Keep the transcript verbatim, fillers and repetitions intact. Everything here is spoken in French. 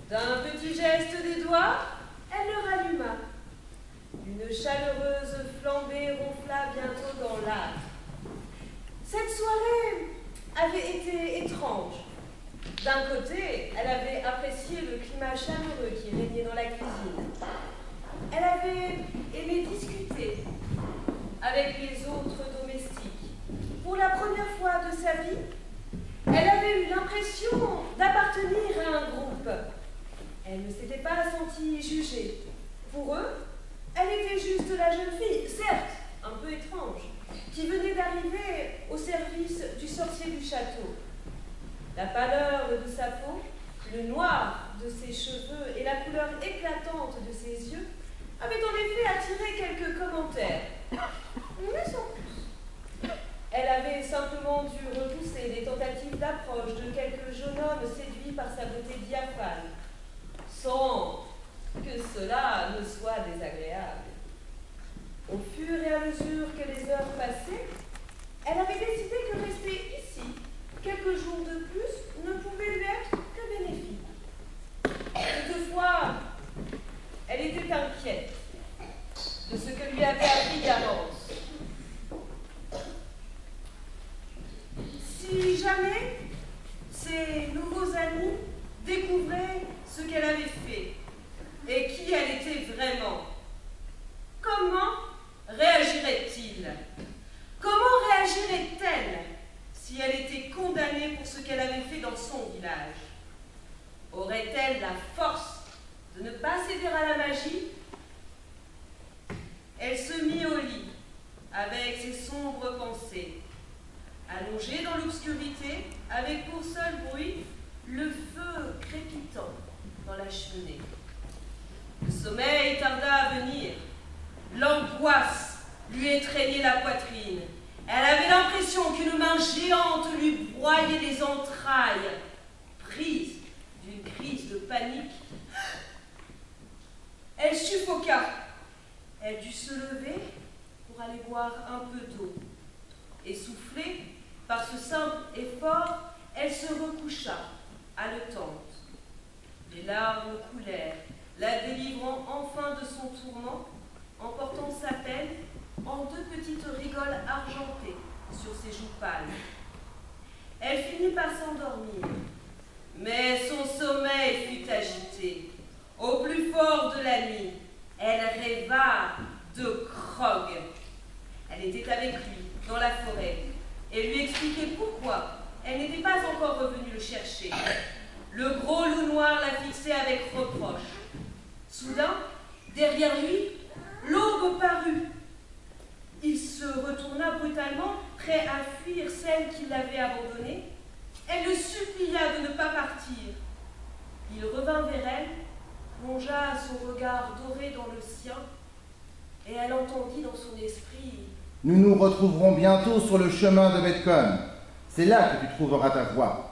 D'un petit geste des doigts, elle le ralluma. Une chaleureuse flambée ronfla bientôt dans l'âtre. Cette soirée avait été étrange. D'un côté, elle avait apprécié le climat chaleureux qui régnait dans la cuisine. Elle avait aimé discuter avec les autres domestiques. Pour la première fois de sa vie, elle avait eu l'impression d'appartenir à un groupe. Elle ne s'était pas sentie jugée. Pour eux, elle était juste la jeune fille, certes un peu étrange, qui venait d'arriver au service du sorcier du château. La pâleur de sa peau, le noir de ses cheveux et la couleur éclatante de ses yeux avaient en effet attiré quelques commentaires, mais sans plus. Elle avait simplement dû repousser des tentatives d'approche de quelques jeunes hommes séduits par sa beauté diaphane, sans que cela ne soit désagréable. Au fur et à mesure que les heures passaient, elle avait décidé que rester ici quelques jours de plus ne pouvait lui être que bénéfique. Toutefois, elle était inquiète de ce que lui avait appris Garance. Si jamais ses nouveaux amis découvraient ce qu'elle avait fait et qui elle était vraiment, comment réagirait-il? Comment réagirait-elle si elle était condamnée pour ce qu'elle avait fait dans son village? Aurait-elle la force de ne pas céder à la magie? Elle se mit au lit avec ses sombres pensées, allongée dans l'obscurité, avec pour seul bruit le feu crépitant dans la cheminée. Le sommeil tarda à venir. L'angoisse lui étreignait la poitrine. Elle avait l'impression qu'une main géante lui broyait les entrailles. Prise d'une crise de panique, elle suffoqua. Elle dut se lever pour aller boire un peu d'eau. Essoufflée par ce simple effort, elle se recoucha, haletante. Les larmes coulèrent, la délivrant enfin de son tourment, en portant sa peine en deux petites rigoles argentées sur ses joues pâles. Elle finit par s'endormir, mais son sommeil fut agité. Au plus fort de la nuit, elle rêva de Krog. Elle était avec lui dans la forêt et lui expliquait pourquoi elle n'était pas encore revenue le chercher. Le gros loup noir la fixait avec reproche. Soudain, derrière lui, l'aube parut. Il se retourna brutalement, prêt à fuir celle qui l'avait abandonné. Elle le supplia de ne pas partir. Il revint vers elle, plongea son regard doré dans le sien, et elle entendit dans son esprit « Nous nous retrouverons bientôt sur le chemin de Betcon. C'est là que tu trouveras ta voie.